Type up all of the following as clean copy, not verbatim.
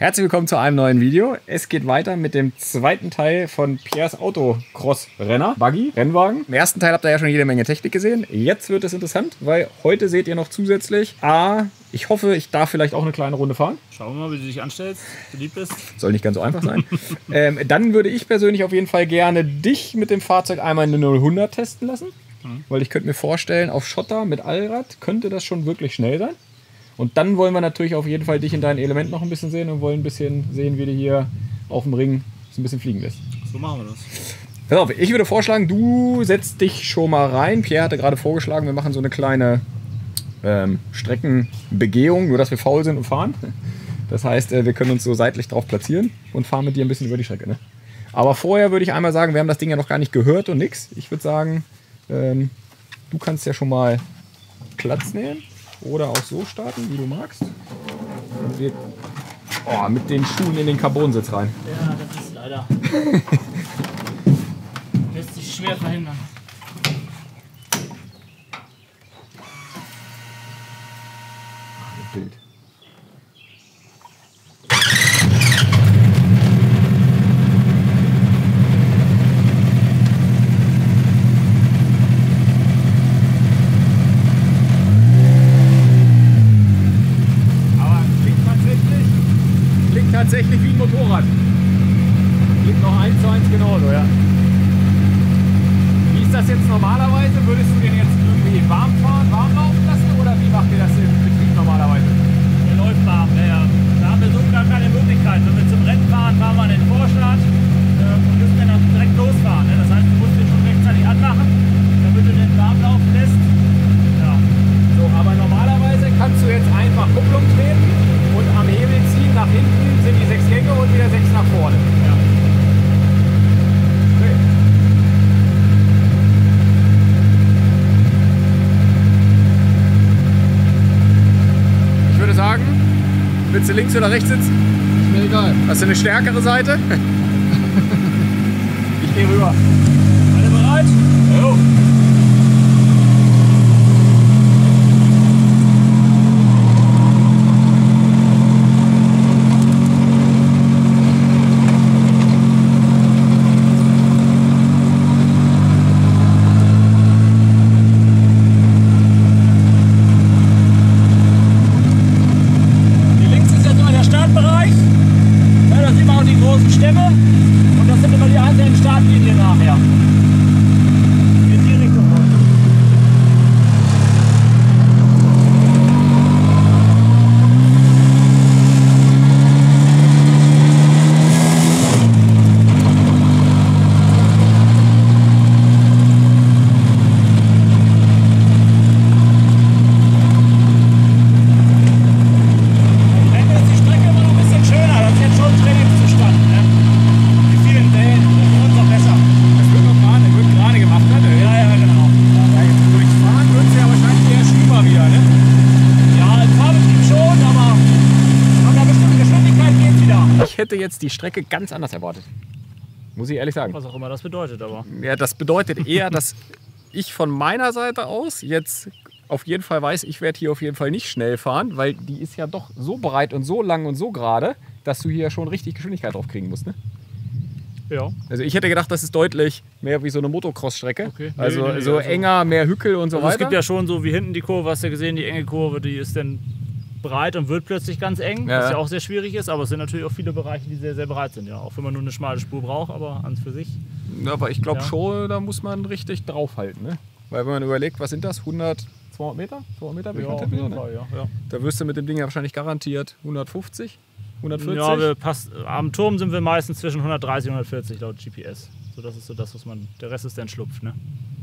Herzlich willkommen zu einem neuen Video. Es geht weiter mit dem zweiten Teil von Pierres Autocross-Renner, Buggy, Rennwagen. Im ersten Teil habt ihr ja schon jede Menge Technik gesehen. Jetzt wird es interessant, weil heute seht ihr noch zusätzlich ich hoffe, ich darf vielleicht auch eine kleine Runde fahren. Schauen wir mal, wie du dich anstellst, beliebt bist. Soll nicht ganz so einfach sein. Dann würde ich persönlich auf jeden Fall gerne dich mit dem Fahrzeug einmal eine 0-100 testen lassen. Weil ich könnte mir vorstellen, auf Schotter mit Allrad könnte das schon wirklich schnell sein. Und dann wollen wir natürlich auf jeden Fall dich in deinen Elementen noch ein bisschen sehen und wollen ein bisschen sehen, wie du hier auf dem Ring so ein bisschen fliegen lässt. So machen wir das. Pass auf, ich würde vorschlagen, du setzt dich schon mal rein. Pierre hatte gerade vorgeschlagen, wir machen so eine kleine Streckenbegehung, nur dass wir faul sind und fahren. Das heißt, wir können uns so seitlich drauf platzieren und fahren mit dir ein bisschen über die Strecke. Ne? Aber vorher würde ich einmal sagen, wir haben das Ding ja noch gar nicht gehört und nix. Ich würde sagen, du kannst ja schon mal Platz nehmen. Oder auch so starten, wie du magst. Und wir mit den Schuhen in den Carbonsitz rein. Ja, das ist leider. Lässt sich schwer verhindern. Bild. Tatsächlich wie ein Motorrad. Klingt noch 1:1 genauso, ja. Wie ist das jetzt normalerweise? Würdest du den jetzt irgendwie warm fahren, warm laufen lassen oder wie macht ihr das im Betrieb normalerweise? Der läuft warm, ja. Da haben wir so gar keine Möglichkeit. Wenn wir zum Rennen fahren, fahren wir in den Vorstart und müssen dann auch direkt losfahren. Das heißt, du musst den schon rechtzeitig anmachen, damit du den warm laufen lässt. Ja. So, aber normalerweise kannst du jetzt einfach Kupplung treten und am Hebel ziehen, nach hinten sind die 6 Gänge und wieder 6 nach vorne. Ja. Okay. Ich würde sagen, willst du links oder rechts sitzen? Ist mir egal. Hast du eine stärkere Seite? Ich gehe rüber. Alle bereit? Jo. Ich hätte jetzt die Strecke ganz anders erwartet. Muss ich ehrlich sagen. Was auch immer das bedeutet, aber. Ja, das bedeutet eher, dass ich von meiner Seite aus jetzt auf jeden Fall weiß, ich werde hier auf jeden Fall nicht schnell fahren, weil die ist ja doch so breit und so lang und so gerade, dass du hier schon richtig Geschwindigkeit drauf kriegen musst. Ne? Ja. Also ich hätte gedacht, das ist deutlich mehr wie so eine Motocross-Strecke. Okay. Also Nee, so enger, mehr Hückel und so Also weiter. es gibt ja schon so wie hinten die Kurve, hast du ja gesehen, die enge Kurve, die ist dann breit und wird plötzlich ganz eng, Ja. was ja auch sehr schwierig ist, aber es sind natürlich auch viele Bereiche, die sehr, sehr breit sind, ja. Auch wenn man nur eine schmale Spur braucht, aber an für sich. Ja, aber ich glaube Ja. schon, da muss man richtig draufhalten. Ne? Weil wenn man überlegt, was sind das? 100, 200 Meter? 200 Meter? Ja, auf Tippen, jeden ne? Fall, ja. Da wirst du mit dem Ding ja wahrscheinlich garantiert 150, 140. Ja, am Turm sind wir meistens zwischen 130 und 140 laut GPS. So, das ist so das, was man. Der Rest ist dann Schlupf, ne?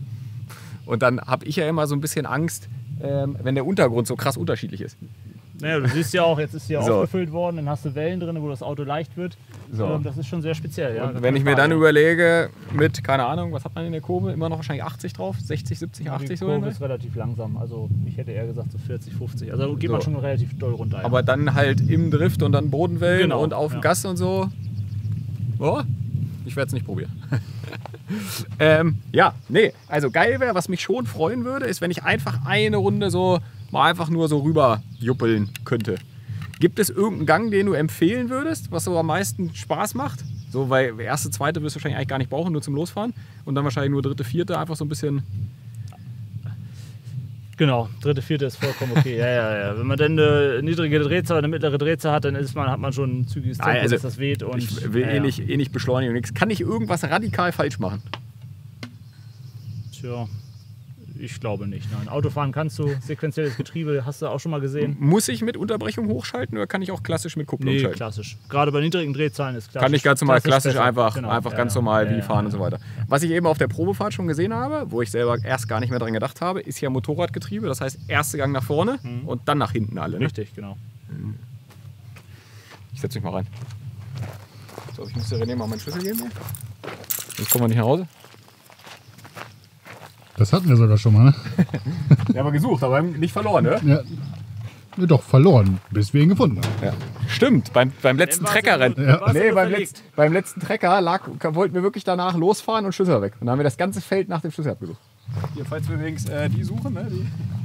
Und dann habe ich ja immer so ein bisschen Angst, wenn der Untergrund so krass unterschiedlich ist. Naja, du siehst ja auch, jetzt ist hier So. aufgefüllt worden, dann hast du Wellen drin, wo das Auto leicht wird. So. Das ist schon sehr speziell. Ja, Und wenn ich mir dann überlege, mit, keine Ahnung, was hat man in der Kurve? Immer noch wahrscheinlich 80 drauf? 60, 70, 80 die so? Kurve Ne? ist relativ langsam, also ich hätte eher gesagt so 40, 50. Also geht man So. schon relativ doll runter. Ja. Aber dann halt im Drift und dann Bodenwellen Genau, und auf dem ja. Gas und so. Oh, ich werde es nicht probieren. Ja, nee, also geil wäre, was mich schon freuen würde, ist, wenn ich einfach eine Runde so mal einfach nur so rüber juppeln könnte. Gibt es irgendeinen Gang, den du empfehlen würdest, was so am meisten Spaß macht? So, weil erste, zweite wirst du wahrscheinlich eigentlich gar nicht brauchen, nur zum Losfahren. Und dann wahrscheinlich nur dritte, vierte, einfach so ein bisschen... Genau, dritte, vierte ist vollkommen okay. Ja. Wenn man dann eine niedrige Drehzahl, eine mittlere Drehzahl hat, dann hat man schon ein zügiges Tempo, also, dass das weht. Und, ich will eh nicht beschleunigen und nichts. Kann ich irgendwas radikal falsch machen? Tja, ich glaube nicht. Nein. Autofahren kannst du, sequenzielles Getriebe hast du auch schon mal gesehen. Muss ich mit Unterbrechung hochschalten oder kann ich auch klassisch mit Kupplung schalten? Klassisch. Gerade bei niedrigen Drehzahlen ist klassisch. Kann ich ganz normal klassisch besser. einfach Genau. ganz normal wie fahren und so weiter. Was ich eben auf der Probefahrt schon gesehen habe, wo ich selber erst gar nicht mehr dran gedacht habe, ist ja Motorradgetriebe. Das heißt, erster Gang nach vorne und dann nach hinten alle. Ne? Richtig, genau. Ich setze mich mal rein. So, ich muss dir René mal meinen Schlüssel geben. Jetzt kommen wir nicht nach Hause. Das hatten wir sogar schon mal, ne? Ja, aber gesucht, aber nicht verloren, ne? Ja. Ja, doch, verloren, bis wir ihn gefunden haben. Ja. Stimmt, beim letzten Treckerrennen. Ja. Nee, beim letzten Trecker wollten wir wirklich danach losfahren und Schlüssel weg. Und dann haben wir das ganze Feld nach dem Schlüssel abgesucht. Hier, falls wir übrigens die suchen, ne?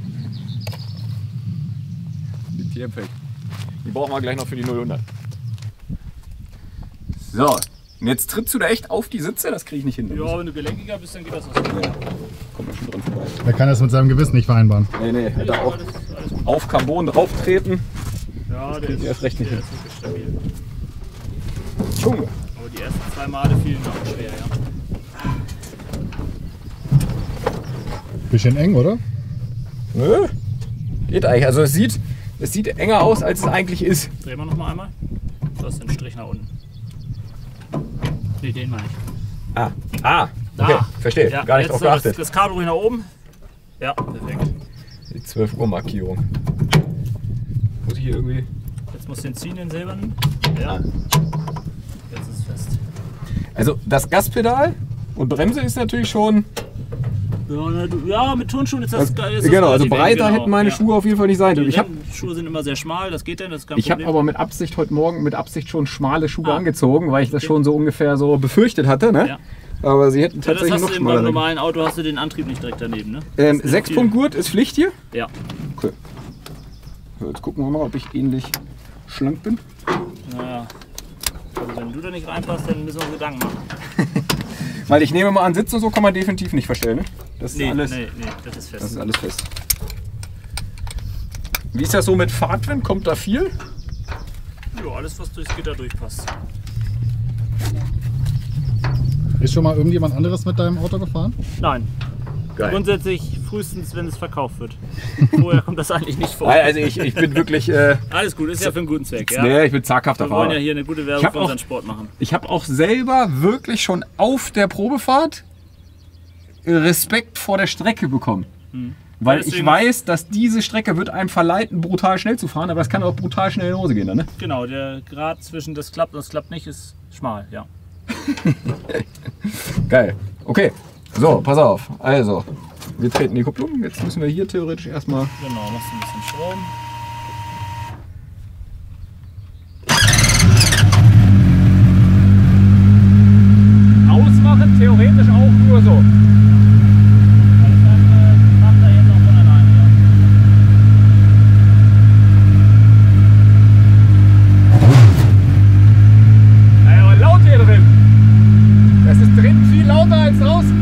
Die liegt hier im Feld. Die brauchen wir gleich noch für die 0-100. So, und jetzt trittst du da echt auf die Sitze, das kriege ich nicht hin. Ja, wenn du gelenkiger bist, dann geht das auch. Ja, kommt schon dran vorbei. Er kann das mit seinem Gewissen nicht vereinbaren. Nee, da auch auf Carbon drauf treten. Ja, der ist erst recht nicht hin. ist wirklich stabil. Junge. Aber die ersten 2 Male fielen mir auch schwer, ja. Bisschen eng, oder? Nö. Geht eigentlich. Also es sieht enger aus, als es eigentlich ist. Drehen wir noch mal einmal. Du hast den Strich nach unten. Nee, den meine ich. Okay, verstehe. Ja, Gar nicht jetzt drauf geachtet. das Kabel ruhig nach oben. Ja, perfekt. Die 12 Uhr Markierung. Muss ich hier irgendwie... Jetzt musst du den ziehen, den silbernen. Ja. Jetzt ist es fest. Also das Gaspedal und Bremse ist natürlich schon... Ja, mit Turnschuhen ist das geil. Genau, also breiter hätten meine Schuhe auf jeden Fall nicht sein dürfen. Die Schuhe sind immer sehr schmal, das geht dann, das ist kein Ich habe Problem. aber mit Absicht heute Morgen schon schmale Schuhe angezogen, weil ich das schon so ungefähr so befürchtet hatte. Ne? Ja. Aber sie hätten Ja, das tatsächlich hast noch du beim schmaler. normalen Auto hast du den Antrieb nicht direkt daneben, ne? 6-Punkt-Gurt ist Pflicht hier. Ja. Okay. So, jetzt gucken wir mal, ob ich ähnlich schlank bin. Naja. Also wenn du da nicht reinpasst, dann müssen wir uns Gedanken machen. Weil ich nehme mal an, Sitz und so kann man definitiv nicht verstellen. Ne? Das ist Nee, alles. nee, das ist fest. Das ist alles fest. Wie ist das so mit Fahrtwind? Kommt da viel? Ja, alles was durchs Gitter durchpasst. Ist schon mal irgendjemand anderes mit deinem Auto gefahren? Nein. Geil. Grundsätzlich frühestens, wenn es verkauft wird. Vorher kommt das eigentlich nicht vor. Also ich bin wirklich. Alles gut, ist ja für einen guten Zweck. Ja? Nee, ich bin zaghafter Wir wollen Fahrer. ja hier eine gute Ich Werbung hab für auch- unseren Sport machen. Ich habe auch selber wirklich schon auf der Probefahrt Respekt vor der Strecke bekommen. Weil ich Deswegen- weiß, dass diese Strecke wird einem verleiten, brutal schnell zu fahren, aber das kann auch brutal schnell in die Hose gehen dann, ne? Genau, der Grad zwischen das klappt und das klappt nicht ist schmal, ja. Geil. Okay. So, pass auf. Also, wir treten die Kupplung. Jetzt müssen wir hier theoretisch erstmal. Genau, machst du ein bisschen Strom. Ausmachen, theoretisch auch nur so. Dann macht er jetzt auch von alleine, ja. Ja, aber laut hier drin. Das ist drin viel lauter als draußen.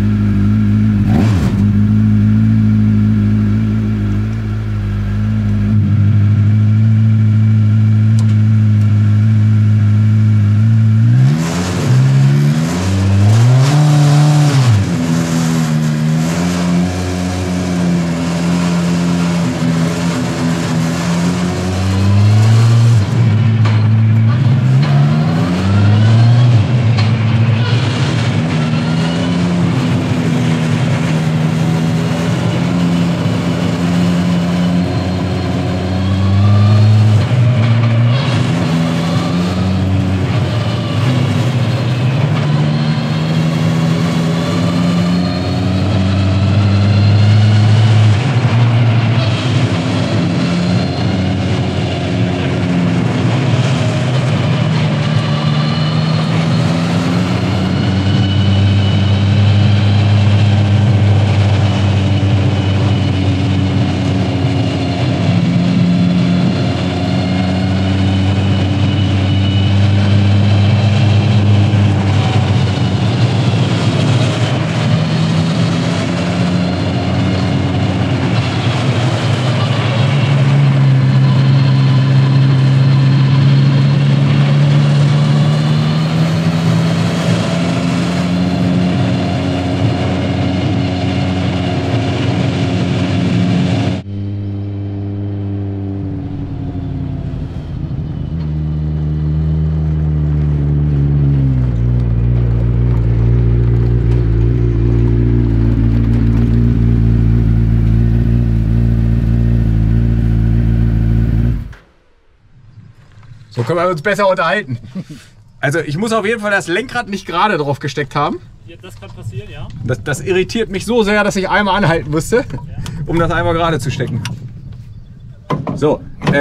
können wir uns besser unterhalten. Also ich muss auf jeden Fall das Lenkrad nicht gerade drauf gesteckt haben. Ja, das kann passieren, ja. Das irritiert mich so sehr, dass ich einmal anhalten musste, um das einmal gerade zu stecken. So,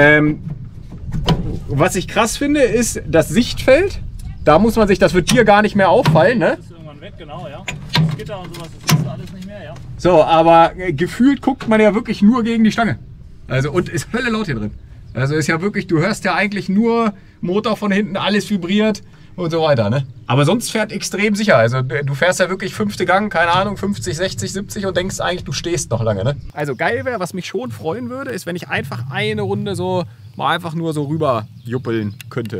was ich krass finde, ist das Sichtfeld. Da muss man sich, das wird dir gar nicht mehr auffallen, ne? Das ist irgendwann weg, genau, ja. Das Gitter und sowas, das siehst du alles nicht mehr, ja. So, aber gefühlt guckt man ja wirklich nur gegen die Stange. Also, und ist Hölle laut hier drin. Also ist ja wirklich, du hörst ja eigentlich nur Motor von hinten, alles vibriert und so weiter, ne? Aber sonst fährt extrem sicher. Also du fährst ja wirklich 5. Gang, keine Ahnung, 50, 60, 70 und denkst eigentlich, du stehst noch lange, ne? Also geil wäre, was mich schon freuen würde, ist, wenn ich einfach eine Runde so mal einfach nur so rüber juppeln könnte.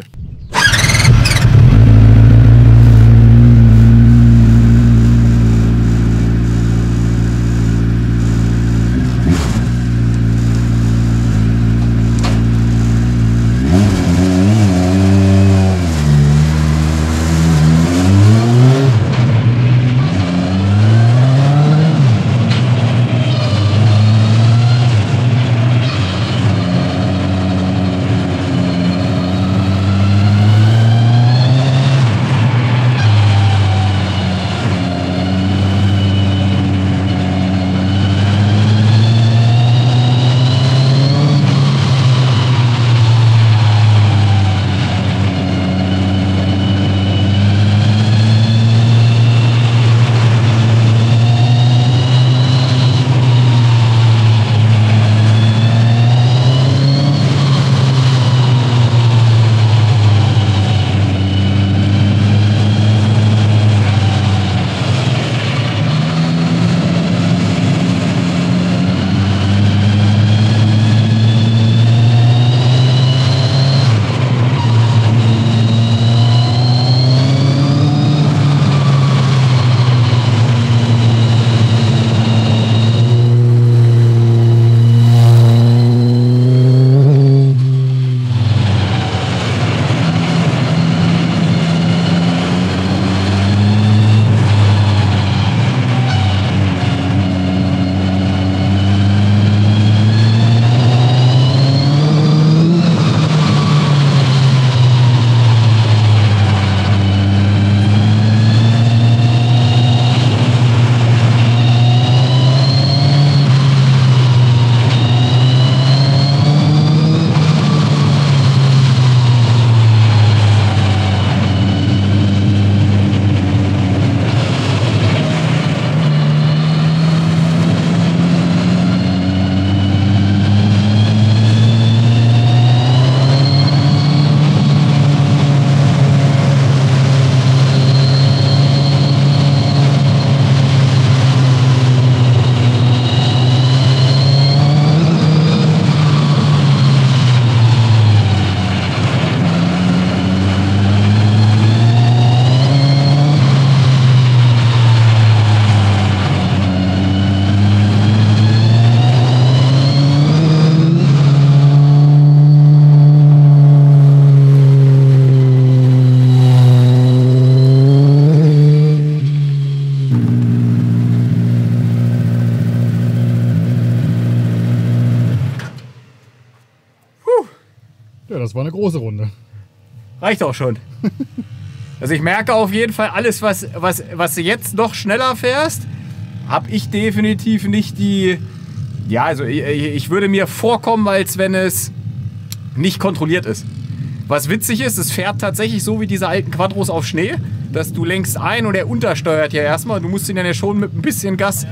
Ja, das war eine große Runde. Reicht auch schon. Also ich merke auf jeden Fall, alles, was du jetzt noch schneller fährst, habe ich definitiv nicht die... Ja, also ich würde mir vorkommen, als wenn es nicht kontrolliert ist. Was witzig ist, es fährt tatsächlich so wie diese alten Quattros auf Schnee, dass du lenkst ein und er untersteuert ja erstmal. Du musst ihn dann ja schon mit ein bisschen Gas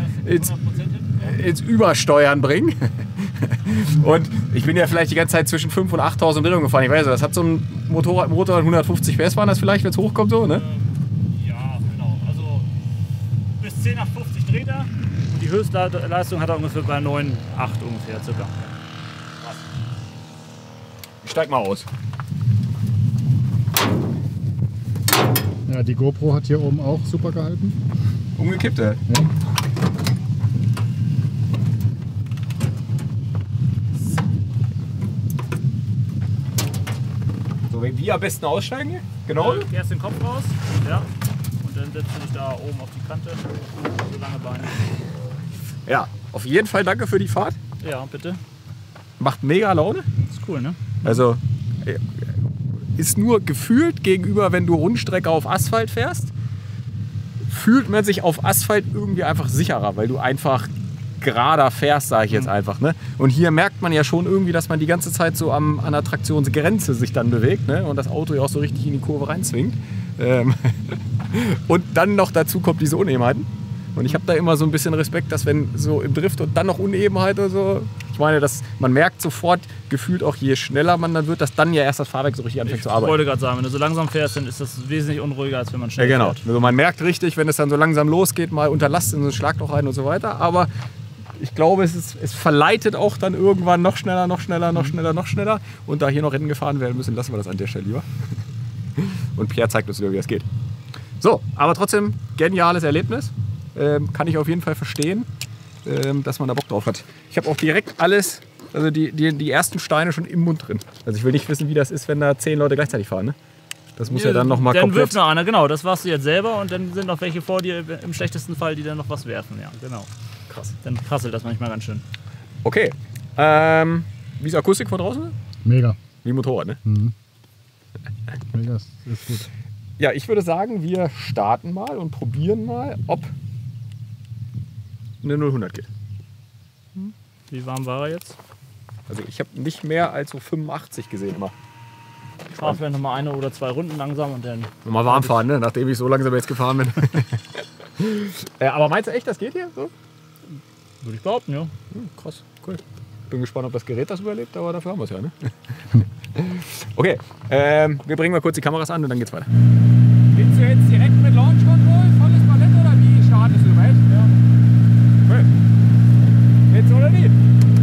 ins Übersteuern bringen. Und ich bin ja vielleicht die ganze Zeit zwischen 5.000 und 8.000 Umdrehungen gefahren. Ich weiß, das hat so ein Motor 150 PS waren das vielleicht, wenn es hochkommt so, ne? Ja, genau. Also bis 10 nach 50 dreht er. Und die Höchstleistung hat er ungefähr bei 9,8 ungefähr circa. Ich steig mal aus. Ja, die GoPro hat hier oben auch super gehalten. Umgekippt, ey. Ja. So, wie am besten aussteigen hier? Genau. Erst den Kopf raus, ja. Und dann setzt du dich da oben auf die Kante. So lange Beine. Ja, auf jeden Fall danke für die Fahrt. Ja, bitte. Macht mega Laune. Ist cool, ne? Also, ist nur gefühlt gegenüber, wenn du Rundstrecke auf Asphalt fährst, fühlt man sich auf Asphalt irgendwie einfach sicherer, weil du einfach gerader fährst, sage ich jetzt einfach. Ne? Und hier merkt man ja schon irgendwie, dass man die ganze Zeit so an der Traktionsgrenze sich dann bewegt, ne? Und das Auto ja auch so richtig in die Kurve reinzwingt. Und dann noch dazu kommt diese Unebenheiten. Und ich habe da immer so ein bisschen Respekt, dass wenn so im Drift und dann noch Unebenheit oder so, ich meine, man merkt sofort gefühlt auch, je schneller man dann wird, dass dann ja erst das Fahrwerk so richtig anfängt zu arbeiten. Ich wollte gerade sagen, wenn du so langsam fährst, dann ist das wesentlich unruhiger, als wenn man schnell Ja, genau. fährt. Also man merkt richtig, wenn es dann so langsam losgeht, mal unter Last in so ein Schlagloch rein und so weiter. Aber ich glaube, es verleitet auch dann irgendwann noch schneller, noch schneller, noch schneller, noch schneller. Und da hier noch Rennen gefahren werden müssen, lassen wir das an der Stelle lieber. Und Pierre zeigt uns wieder, wie das geht. So, aber trotzdem, geniales Erlebnis. Kann ich auf jeden Fall verstehen, dass man da Bock drauf hat. Ich habe auch direkt alles, also die ersten Steine schon im Mund drin. Also ich will nicht wissen, wie das ist, wenn da 10 Leute gleichzeitig fahren. Ne? Das muss ja dann nochmal komplett... Dann wirft noch einer, genau, das warst du jetzt selber und dann sind noch welche vor dir, im schlechtesten Fall, die dann noch was werfen. Ja, genau. Krass. Dann prasselt das manchmal ganz schön. Okay. Wie ist die Akustik von draußen? Mega. Wie Motorrad, ne? Mega ist gut. Ja, ich würde sagen, wir starten mal und probieren mal, ob eine 0-100 geht. Wie warm war er jetzt? Also ich habe nicht mehr als so 85 gesehen immer. Ich fahre vielleicht noch mal 1 oder 2 Runden langsam und dann... Mal warm fahren, ne? Nachdem ich so langsam jetzt gefahren bin. Aber meinst du echt, das geht hier? So? Würde ich behaupten, ja. Krass, cool. Bin gespannt, ob das Gerät das überlebt, aber dafür haben wir es ja, ne? Okay, wir bringen mal kurz die Kameras an und dann geht's weiter. Willst du jetzt direkt mit Launch Control, volles Ballett oder wie startest du, mate? Ja. Okay. Jetzt oder nicht?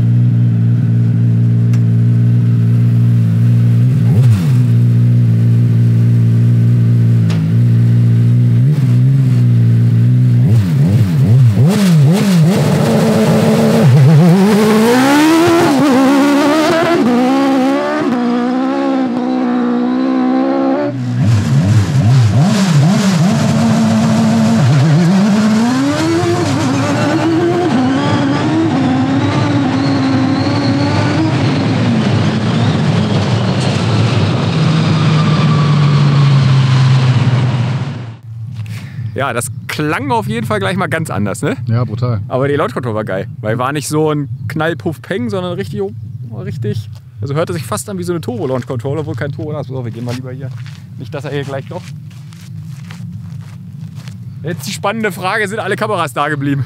Ja, das klang auf jeden Fall gleich mal ganz anders, ne? Ja, brutal. Aber die Launch-Control war geil, weil war nicht so ein Knall-Puff-Peng, sondern richtig, also hörte sich fast an wie so eine Turbo-Launch-Control, obwohl kein Turbo da ist. So, wir gehen mal lieber hier. Nicht, dass er hier gleich doch. Jetzt die spannende Frage, sind alle Kameras da geblieben?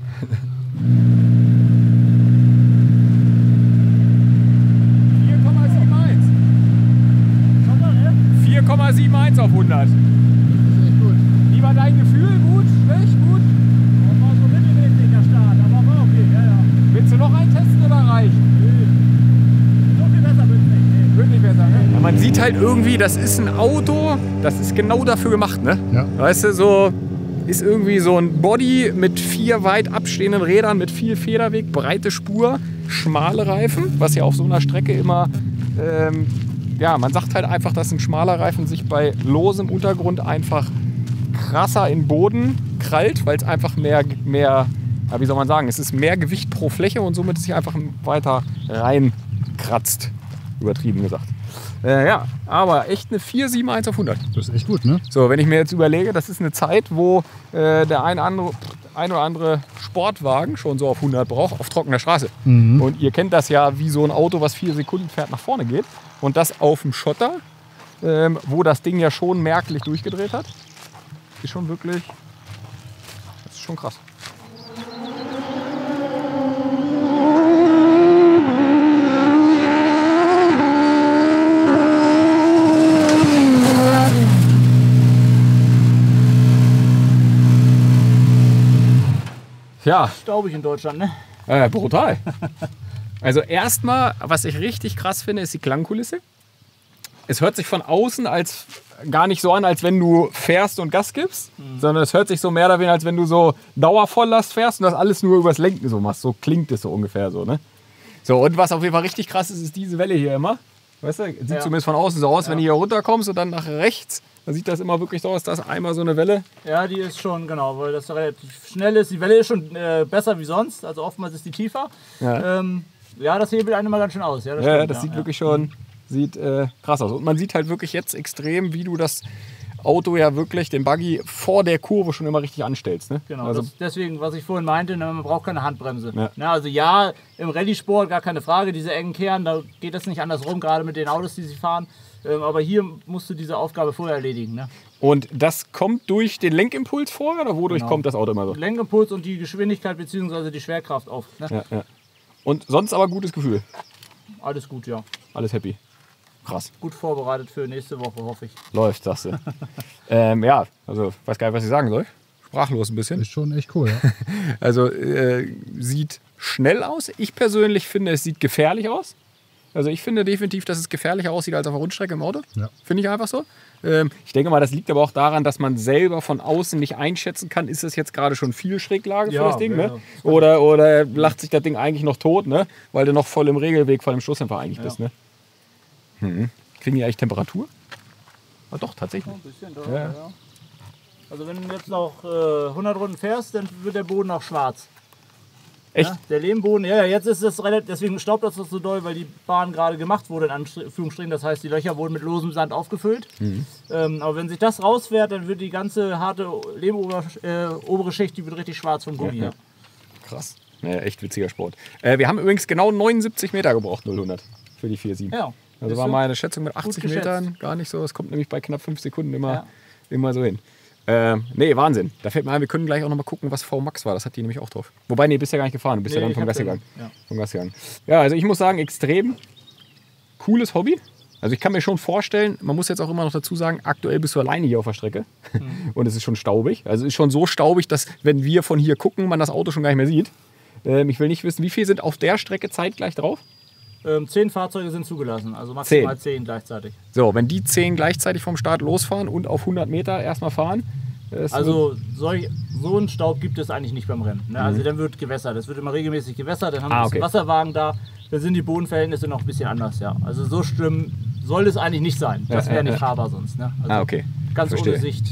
4,71 auf 100. Wie war dein Gefühl? Gut? Schlecht? Gut? Das war so mittelmäßig der Start, aber war okay, ja, ja. Willst du noch einen testen oder reicht? So viel besser wird es nicht. Nee. Wird nicht besser, ne? Ja, man sieht halt irgendwie, das ist ein Auto, das ist genau dafür gemacht, ne? Ja. Weißt du, so ist irgendwie so ein Body mit 4 weit abstehenden Rädern, mit viel Federweg, breite Spur, schmale Reifen, was ja auf so einer Strecke immer, ja, man sagt halt einfach, dass ein schmaler Reifen sich bei losem Untergrund einfach krasser in den Boden krallt, weil es einfach mehr, ja, wie soll man sagen, es ist mehr Gewicht pro Fläche und somit sich einfach weiter reinkratzt, übertrieben gesagt. Ja, aber echt eine 4,71 auf 100. Das ist echt gut, ne? So, wenn ich mir jetzt überlege, das ist eine Zeit, wo der ein oder andere Sportwagen schon so auf 100 braucht, auf trockener Straße. Und ihr kennt das ja, wie so ein Auto, was 4 Sekunden fährt, nach vorne geht. Und das auf dem Schotter, wo das Ding ja schon merklich durchgedreht hat. Ist schon wirklich, das ist schon krass. Ja. Staubig in Deutschland, ne? Brutal. Also erstmal, was ich richtig krass finde, ist die Klangkulisse. Es hört sich von außen gar nicht so an, als wenn du fährst und Gas gibst, sondern es hört sich so mehr oder weniger, als wenn du so Dauervolllast fährst und das alles nur übers Lenken so machst. So klingt es so ungefähr so, ne? So, und was auf jeden Fall richtig krass ist, ist diese Welle hier immer. Weißt du, sieht zumindest von außen so aus, wenn du hier runterkommst und dann nach rechts, dann sieht das immer wirklich so aus, dass einmal so eine Welle. Ja, die ist schon, genau, weil das relativ schnell ist. Die Welle ist schon besser wie sonst, also oftmals ist die tiefer. Ja, Ja, das hebelt einen mal ganz schön aus. Ja, das stimmt, sieht wirklich schon Sieht krass aus. Und man sieht halt wirklich jetzt extrem, wie du das Auto ja wirklich, den Buggy, vor der Kurve schon immer richtig anstellst. Ne? Genau, also, deswegen, was ich vorhin meinte, man braucht keine Handbremse. Ja. Na, also ja, im Rallye-Sport gar keine Frage, diese engen Kehren, da geht das nicht anders rum, gerade mit den Autos, die sie fahren. Aber hier musst du diese Aufgabe vorher erledigen. Ne? Und das kommt durch den Lenkimpuls vorher oder wodurch Genau. kommt das Auto immer so? Lenkimpuls und die Geschwindigkeit bzw. die Schwerkraft auf. Ne? Ja, ja. Und sonst aber gutes Gefühl. Alles gut, ja. Alles happy. Krass. Gut vorbereitet für nächste Woche, hoffe ich. Läuft, sagst du. Ja, also weiß gar nicht, was ich sagen soll. Sprachlos ein bisschen. Ist schon echt cool, ja. Also sieht schnell aus. Ich persönlich finde, es sieht gefährlich aus. Also ich finde definitiv, dass es gefährlicher aussieht als auf der Rundstrecke im Auto. Ja. Finde ich einfach so. Ich denke mal, das liegt aber auch daran, dass man selber von außen nicht einschätzen kann, ist das jetzt gerade schon viel Schräglage für Ja, das Ding, ja, ne? Oder lacht sich das Ding eigentlich noch tot, ne? Weil du noch voll im Regelweg vor dem Stoßdämpfer eigentlich bist, ne? Kriegen die eigentlich Temperatur? Ah, doch, tatsächlich. Ein bisschen Ja. ja. Also wenn du jetzt noch 100 Runden fährst, dann wird der Boden auch schwarz. Echt? Ja, der Lehmboden, ja, jetzt ist das relativ, deswegen staubt das so doll, weil die Bahn gerade gemacht wurde, in Anführungsstrichen. Das heißt, die Löcher wurden mit losem Sand aufgefüllt. Aber wenn sich das rausfährt, dann wird die ganze harte obere Schicht, die wird richtig schwarz vom Gummi. Ja. Krass. Ja, echt witziger Sport. Wir haben übrigens genau 79 Meter gebraucht, 0-100 für die 4.7. Ja. Also war meine Schätzung mit 80 geschätzt. Metern gar nicht so. Es kommt nämlich bei knapp 5 Sekunden Ja. immer so hin. Nee, Wahnsinn. Da fällt mir ein, wir können gleich auch noch mal gucken, was VMAX war. Das hat die nämlich auch drauf. Wobei, nee, bist ja gar nicht gefahren. Du bist ja dann ich vom hab Gas den- gegangen. Ja. Vom Gas gegangen. Ja, also ich muss sagen, extrem cooles Hobby. Also ich kann mir schon vorstellen, man muss jetzt auch immer noch dazu sagen, aktuell bist du alleine hier auf der Strecke. Und es ist schon staubig. Also es ist schon so staubig, dass wenn wir von hier gucken, man das Auto schon gar nicht mehr sieht. Ich will nicht wissen, wie viel sind auf der Strecke zeitgleich drauf? 10 Fahrzeuge sind zugelassen, also maximal 10 gleichzeitig. So, wenn die 10 gleichzeitig vom Start losfahren und auf 100 Meter erstmal fahren. Also so einen Staub gibt es eigentlich nicht beim Rennen. Ne? Also dann wird gewässert. Es wird immer regelmäßig gewässert, dann haben wir okay. einen Wasserwagen da. Dann sind die Bodenverhältnisse noch ein bisschen anders. Ja. Also so schlimm soll es eigentlich nicht sein. Das wäre nicht fahrbar sonst. Ne? Also okay. ganz Verstehe. ohne Sicht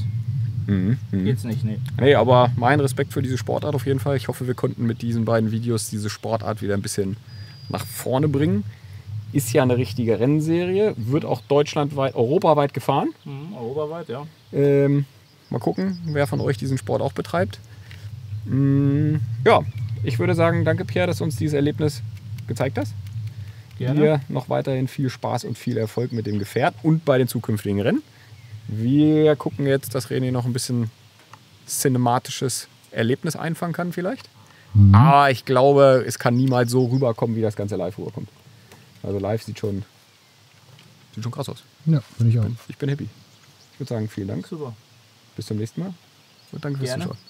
geht's nicht. Nee. Nee, aber mein Respekt für diese Sportart auf jeden Fall. Ich hoffe, wir konnten mit diesen beiden Videos diese Sportart wieder ein bisschen nach vorne bringen. Ist ja eine richtige Rennserie, wird auch deutschlandweit, europaweit gefahren. Europaweit, ja. Mal gucken, wer von euch diesen Sport auch betreibt. Ja, ich würde sagen, danke Pierre, dass du uns dieses Erlebnis gezeigt hast. Gerne. Dir noch weiterhin viel Spaß und viel Erfolg mit dem Gefährt und bei den zukünftigen Rennen. Wir gucken jetzt, dass René noch ein bisschen cinematisches Erlebnis einfangen kann vielleicht. Aber ich glaube, es kann niemals so rüberkommen, wie das Ganze live rüberkommt. Also live sieht schon krass aus. Ja, bin ich auch. Ich bin happy. Ich würde sagen, vielen Dank. Super. Bis zum nächsten Mal. Und danke fürs Gerne. Zuschauen.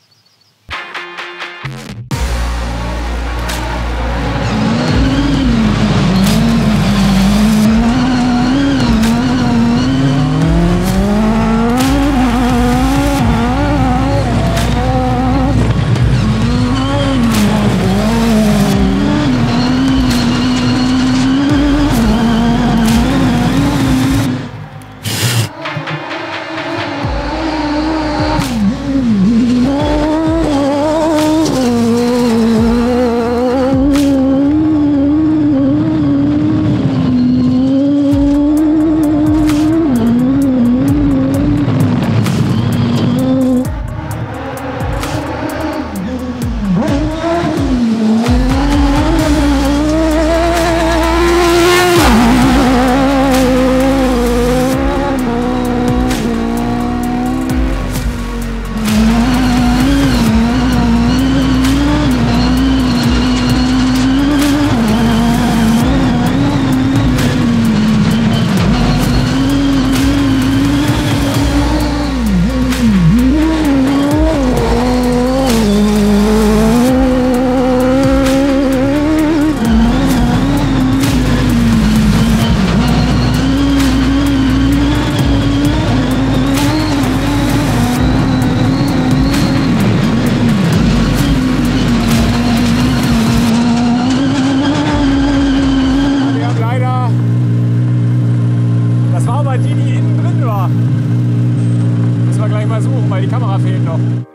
Wir haben leider. Das war aber die innen drin war. Müssen wir gleich mal suchen, weil die Kamera fehlt noch.